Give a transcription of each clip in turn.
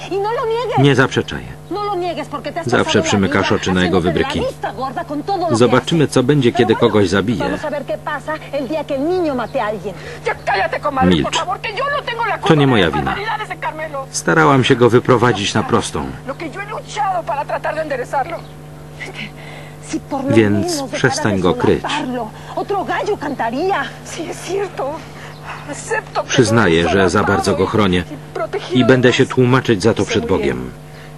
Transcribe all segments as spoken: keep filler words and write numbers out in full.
Nie zaprzeczaj. Zawsze przymykasz oczy na jego wybryki. Zobaczymy, co będzie, kiedy kogoś zabije. Milcz. To nie moja wina. Starałam się go wyprowadzić na prostą. Więc przestań go kryć. Przyznaję, że za bardzo go chronię i będę się tłumaczyć za to przed Bogiem.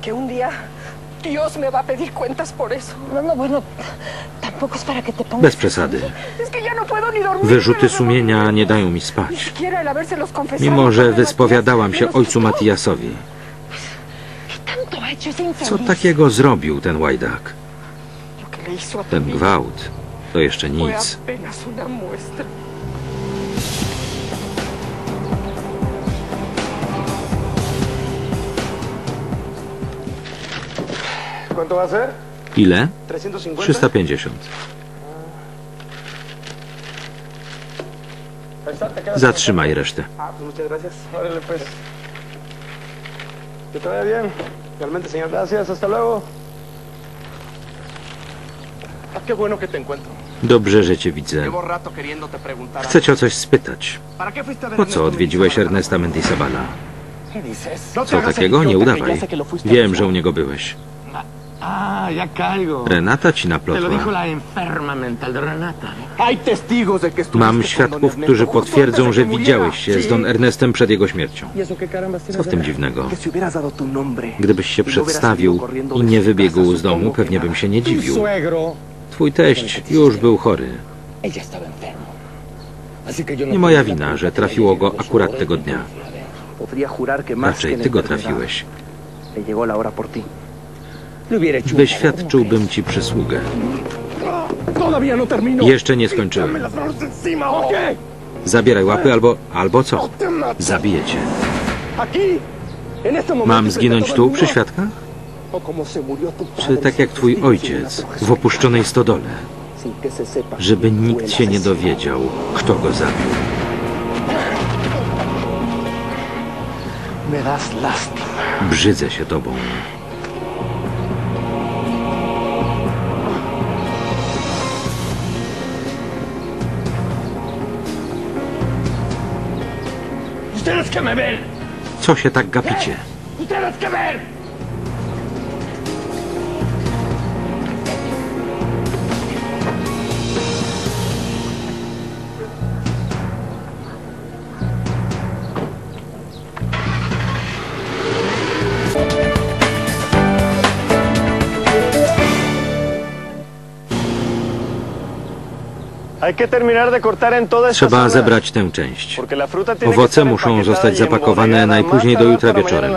Bez przesady. Wyrzuty sumienia nie dają mi spać. Mimo że wyspowiadałam się ojcu Matiasowi. Co takiego zrobił ten łajdak? Ten gwałt to jeszcze nic. Ile? trzysta pięćdziesiąt. Zatrzymaj resztę. Dobrze, że cię widzę. Chcę cię o coś spytać. Po co odwiedziłeś Ernesta Mendizabala? Co takiego? Nie udawaj. Wiem, że u niego byłeś. Renata ci naplotła. Mam świadków, którzy potwierdzą, że widziałeś się z Don Ernestem przed jego śmiercią. Co w tym dziwnego? Gdybyś się przedstawił i nie wybiegł z domu, pewnie bym się nie dziwił. Twój teść już był chory. Nie moja wina, że trafiło go akurat tego dnia. Raczej ty go trafiłeś. Wyświadczyłbym ci przysługę. Jeszcze nie skończyłem. Zabieraj łapy albo... albo co? Zabiję cię. Mam zginąć tu przy świadkach? Czy tak jak twój ojciec w opuszczonej stodole? Żeby nikt się nie dowiedział, kto go zabił. Brzydzę się tobą. Co się tak gapicie? Trzeba zebrać tę część. Owoce muszą zostać zapakowane najpóźniej do jutra wieczorem.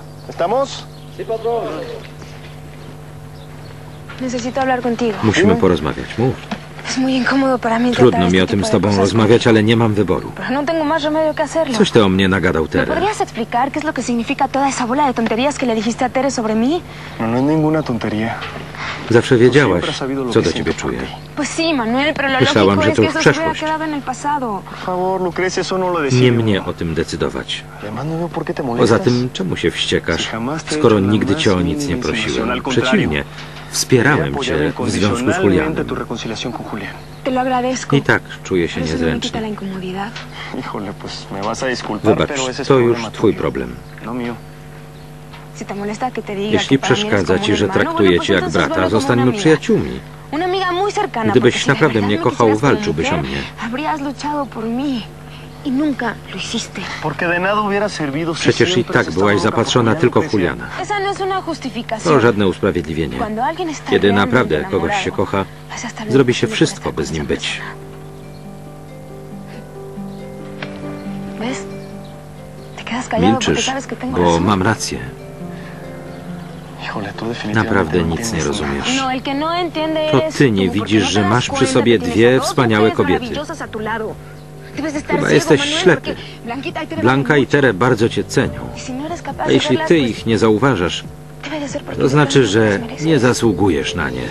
Musimy porozmawiać. Mów. Trudno mi o tym z tobą rozmawiać, ale nie mam wyboru. Coś ty o mnie nagadał, Tere. Zawsze wiedziałaś, co do ciebie czuję. Myślałam, że to już przeszłość. Nie mnie o tym decydować. Poza tym, czemu się wściekasz, skoro nigdy cię o nic nie prosiłem? Przeciwnie, wspierałem cię w związku z Julianem. I tak czuję się niezręczny. Wybacz, to już twój problem. Jeśli przeszkadza ci, że traktuję cię jak brata, zostańmy przyjaciółmi. Gdybyś naprawdę mnie kochał, walczyłbyś o mnie. Przecież i tak byłaś zapatrzona tylko w Juliana. To żadne usprawiedliwienie. Kiedy naprawdę kogoś się kocha, zrobi się wszystko, by z nim być. Milczysz, bo mam rację. Naprawdę nic nie rozumiesz. To ty nie widzisz, że masz przy sobie dwie wspaniałe kobiety. Chyba jesteś ślepy. Blanka i Tere bardzo cię cenią. A jeśli ty ich nie zauważasz, to znaczy, że nie zasługujesz na nie.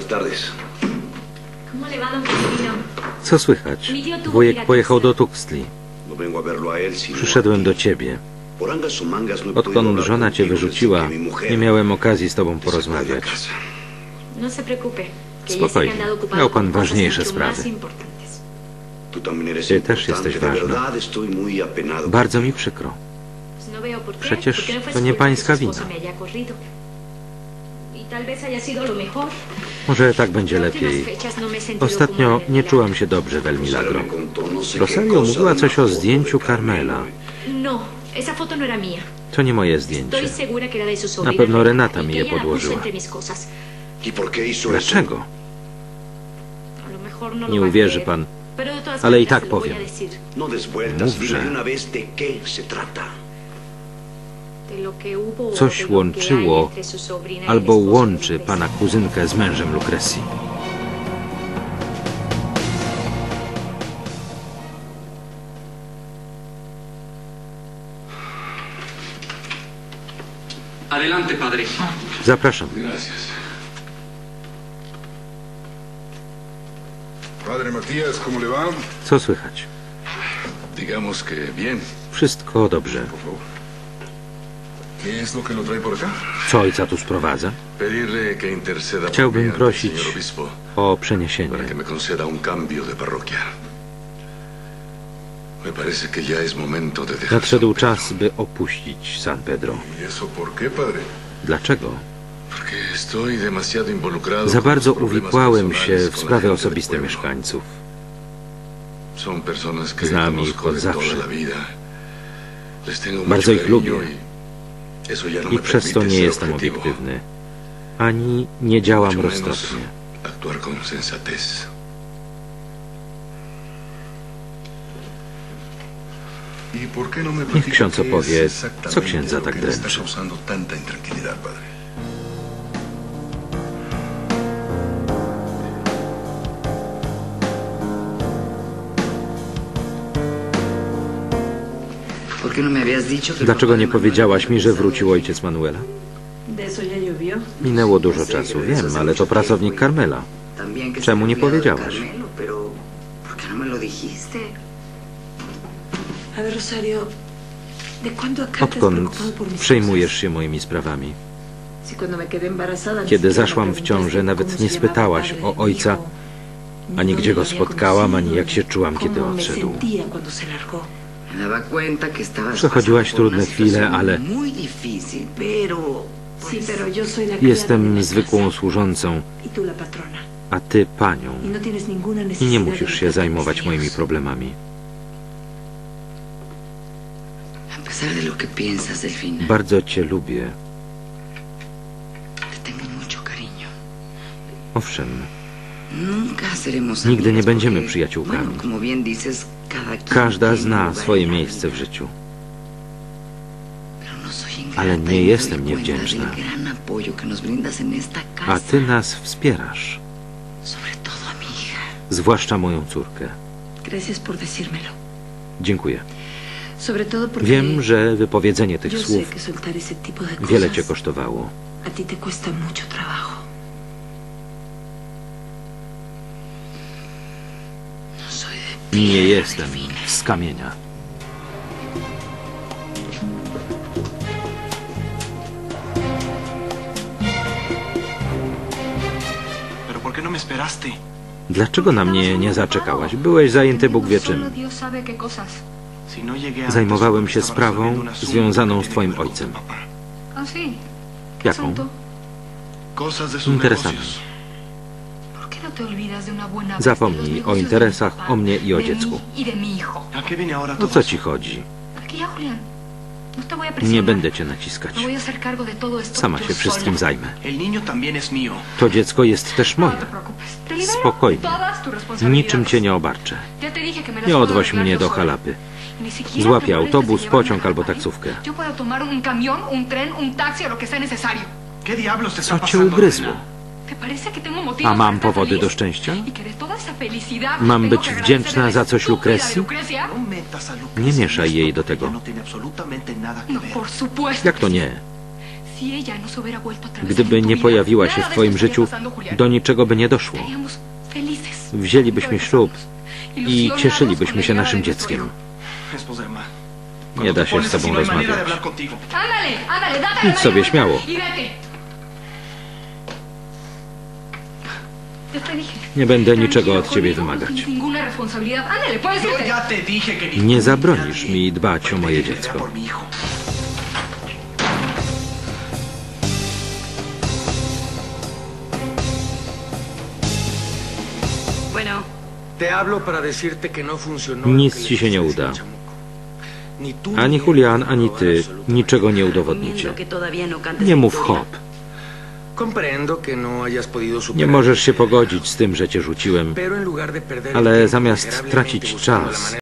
Co słychać? Wujek pojechał do Tuxtli. Przyszedłem do ciebie. Odkąd żona cię wyrzuciła, nie miałem okazji z tobą porozmawiać. Spokojnie, miał pan ważniejsze sprawy. Ty też jesteś ważna. Bardzo mi przykro. Przecież to nie pańska wina. Może tak będzie lepiej. Ostatnio nie czułam się dobrze w El Milagro. Rosario mówiła coś o zdjęciu Carmela. To nie moje zdjęcie. Na pewno Renata mi je podłożyła. Dlaczego? Nie uwierzy pan, ale i tak powiem. Mów, że coś łączyło albo łączy pana kuzynkę z mężem Lucrecji. Adelante, padre. Zapraszam. Padre Matías, ¿cómo le va? Co słychać? Digamos que bien. Wszystko dobrze. Por favor. ¿Qué es lo que lo trae por acá? Co ojca tu sprowadza? Pedirle que interceda por mí Chciałbym ante el prosić señor obispo o przeniesienie. para que me conceda un cambio de parroquia. Me parece que ya es momento de dejar Nadszedł San Pedro. czas, by opuścić San Pedro. ¿Y eso por qué, padre? Dlaczego? Porque estoy demasiado involucrado Za con bardzo los problemas uwikłałem się personales w con la sprawy gente del osobiste pueblo. mieszkańców. Son personas que Znam ich conozco od de zawsze. toda la vida. Les tengo Bardzo mucho ich lubię. cariño y eso ya no I me przez to permite nie ser jestem objetivo. obiektywny. Ani nie działam Mucho menos roztropnie. actuar con sensatez. ¿Y por qué no me Niech platica ksiądz qué es opowie, exactamente co księdza lo tak que le está dręczy. causando tanta intranquilidad, padre? Dlaczego nie powiedziałaś mi, że wrócił ojciec Manuela? Minęło dużo czasu, wiem, ale to pracownik Carmela. Czemu nie powiedziałaś? Odkąd przejmujesz się moimi sprawami? Kiedy zaszłam w ciążę, nawet nie spytałaś o ojca, ani gdzie go spotkałam, ani jak się czułam, kiedy odszedł. Przechodziłaś trudne chwile, ale jestem zwykłą służącą, a ty panią. I nie musisz się zajmować moimi problemami. Bardzo cię lubię. Owszem, nigdy nie będziemy przyjaciółkami. Każda zna swoje miejsce w życiu. Ale nie jestem niewdzięczna. A ty nas wspierasz. Zwłaszcza moją córkę. Dziękuję. Wiem, że wypowiedzenie tych słów wiele cię kosztowało. Nie jestem z kamienia. Dlaczego na mnie nie zaczekałaś? Byłeś zajęty Bóg wie czym. Zajmowałem się sprawą związaną z twoim ojcem. Jaką? Interesami. Zapomnij o interesach, o mnie i o dziecku. O co ci chodzi? Nie będę cię naciskać. Sama się wszystkim zajmę. To dziecko jest też moje. Spokojnie. Niczym cię nie obarczę. Nie odwoź mnie do Jalapy. Złapię autobus, pociąg albo taksówkę. Co cię ugryzło? A mam powody do szczęścia? Mam być wdzięczna za coś Lucrecji? Nie mieszaj jej do tego. Jak to nie? Gdyby nie pojawiła się w twoim życiu, do niczego by nie doszło. Wzięlibyśmy ślub i cieszylibyśmy się naszym dzieckiem. Nie da się z tobą rozmawiać. Idź sobie śmiało. Nie będę niczego od ciebie wymagać. Nie zabronisz mi dbać o moje dziecko. Nic ci się nie uda. Ani Julián, ani ty niczego nie udowodnicie. Nie mów hop. Nie możesz się pogodzić z tym, że cię rzuciłem, ale zamiast tracić czas,